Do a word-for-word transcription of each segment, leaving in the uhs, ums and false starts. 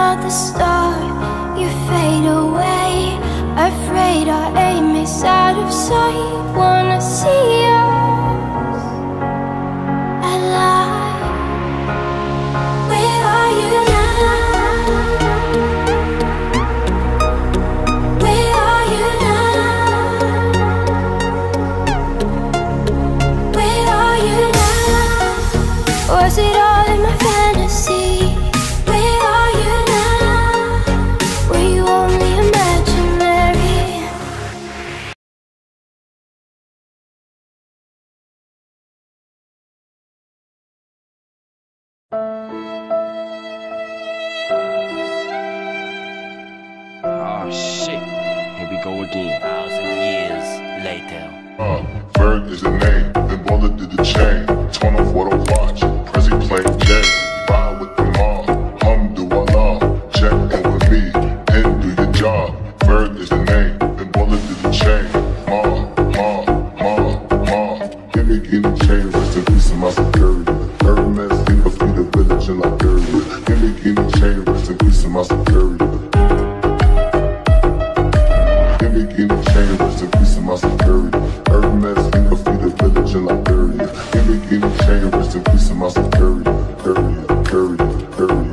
another star, you fade away. Afraid our aim is out of sight. Wanna see us alive. Where are you now? Where are you now? Where are you now? Was it all in my fantasy? Oh shit, here we go again. Thousand years later. Uh, Bird is the name, then Baller did the chain. Turn off what I watch, Prezi play J. Ride with the mom, hum do Allah. Check in with me, and do your job. Bird is the name, then Baller did the chain. Mom, mom, mom, mom. Give me guinea chain, rest in peace of my security. Hermes, think of me the village in Liberia. Give me guinea chain, rest in peace of my security. Guinea chain, rest in peace of my security. Hermes, think of me the village in Liberia. Give me guinea chain, rest in peace of my security. Courier, courier, courier.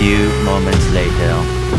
few moments later.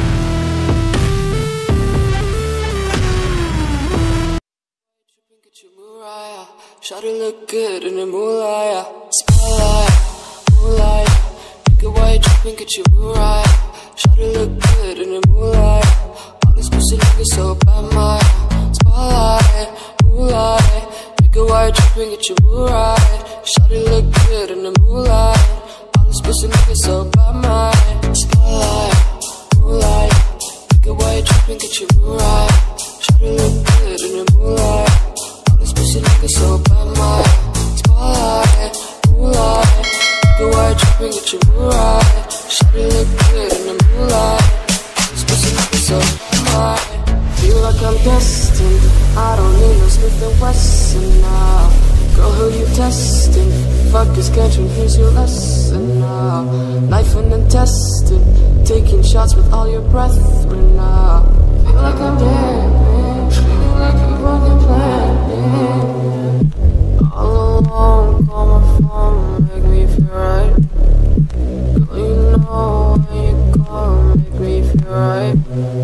Shawty look good in the moonlight, spotlight, moonlight. Nigga, why you tripping? Get your moonlight. Shawty look good in the moonlight. All these pussy niggas so bad, my spotlight, moonlight. Nigga, why you tripping? Get your moonlight. Shawty look good in the moonlight. All these pussy niggas so bad, my spotlight, moonlight. Nigga, why you tripping? Get your moonlight. Shawty look good in the moonlight. Pussy nigga so bad, my spotlight, moonlight. Nigga, why you tripping? Get your moonlight. Shawty look good in the moonlight. This pussy nigga so bad, my. Feel like I'm destined. I don't need no Smith and Wesson now. Girl, who you testing? Fuck is catching, here's your lesson now. Knife and intestine, taking shots with all your brethren now. Feel like I'm dead, man. Feel like you fucking planned. All alone, call my phone, make me feel right. Girl, you know when you call, make me feel right.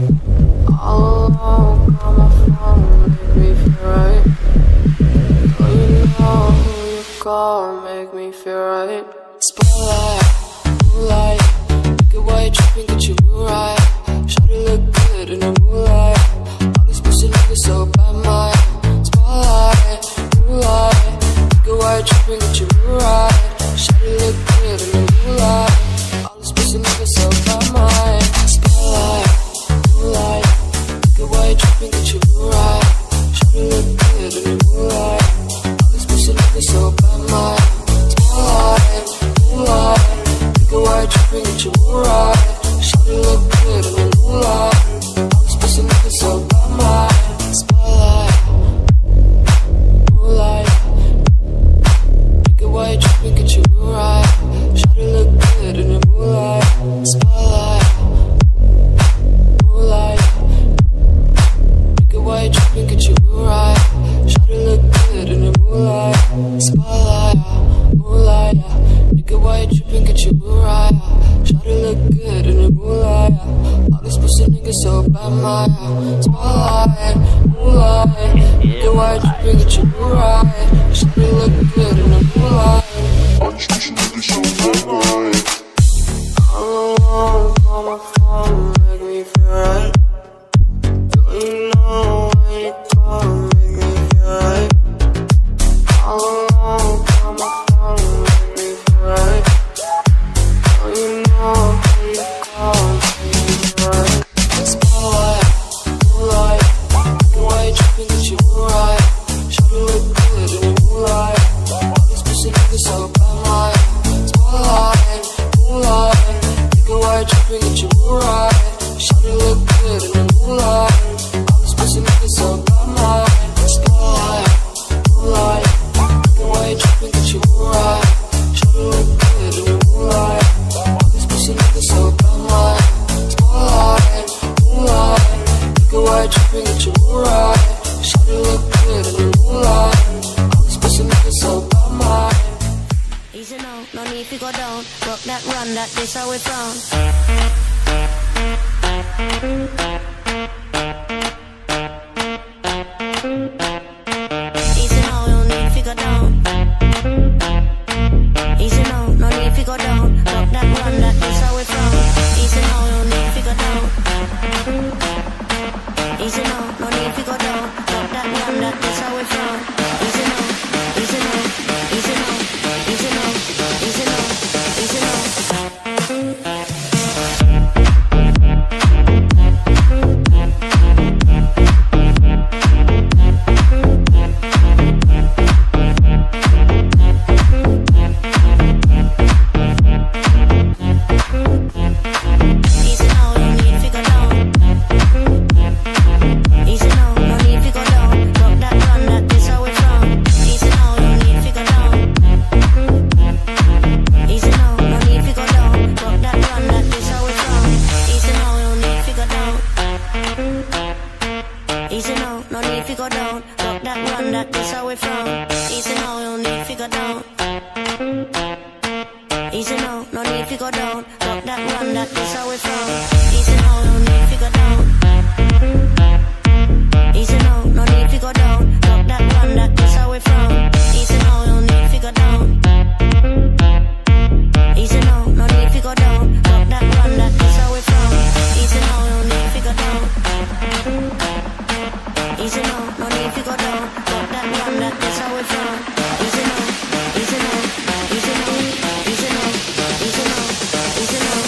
All alone, call my phone, make me feel right. Girl, you know who you call, make me feel right. Spotlight, moonlight. Nigga, why you tripping? Get your mood right. Shawty look good in the moonlight. All these pussy niggas so bad, my spotlight, moonlight. Nigga, why you tripping? Get your mood right. Shawty look good in the moonlight. All these pussy niggas so bad, my spotlight, moonlight. Nigga, why you tripping? Get your mood right. Shawty look good in the moonlight. All these pussy niggas so bad, my spotlight, moonlight. Nigga, why you tripping? Get your mood right. Shawty look good in the moonlight. All these pussy niggas so bad, my spotlight, moonlight. Nigga, why you tripping? Get your mood right. Shawty look good in the moonlight. Spotlight, moonlight. Nigga, why you tripping? Get your mood right. Shawty look good in the moonlight. Spotlight, moonlight. Nigga, why you tripping? Get your mood right. Shawty look good in the moonlight. All these pussy niggas so bad, my spotlight, moonlight. Nigga, why you tripping? Get your mood right. Shawty look good in the moonlight. All these pussy niggas so bad, my. All alone, call my phone, make me feel right. Girl, you know when you call, make me feel right. All alone, call my phone, make me feel right. Girl, you know when you call, make me feel right. Spotlight, moonlight. Nigga, why you tripping? Get your mood right. Shawty look good in the moonlight. All these pussy niggas so bad, my spotlight, moonlight. Nigga, why you tripping? Get your mood right. Shawty look good in the moonlight. All these pussy niggas so bad, my spotlight, moonlight. Nigga, why you tripping? Get your mood right. Shawty look good in the moonlight. All these pussy niggas so bad, my spotlight, moonlight. Nigga, why you tripping? Get your mood right. Shawty look good in the moonlight. All these pussy niggas so bad, my. Easy now, no need to go down. Rock that run, that this how we from. Easy now, no need to go down. Easy now, no need to go down. Rock that run, that this how we from. Easy now, no need to go down. Easy now, no need to go down. Rock that run, that this how we from. Easy now, easy now, easy now, easy now, easy now, easy now. no need to go down. Rock that run, that is how we from. Easy now, no need to go down. Easy now, no need to go down. Rock that run, that is how we from. Easy now, no need to go down. Easy now, no need to go down. Rock that run, that is how we from. Easy now, no need to go down. Easy now, no need to go down. Rock that run, that is how we from. Easy now, easy now, easy now, easy now, easy now, easy now.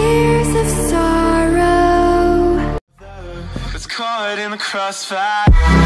Caught in the crossfire.